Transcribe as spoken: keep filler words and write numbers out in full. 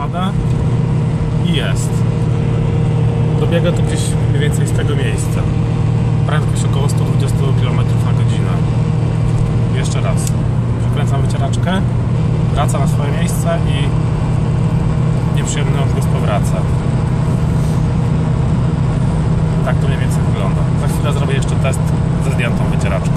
wypada i jest. Dobiega to gdzieś mniej więcej z tego miejsca. Prędkość około sto dwadzieścia kilometrów na godzinę. Jeszcze raz. Przekręcam wycieraczkę, wraca na swoje miejsce i nieprzyjemny odgłos powraca. Tak to mniej więcej wygląda. Za chwilę zrobię jeszcze test ze zdjętą wycieraczką.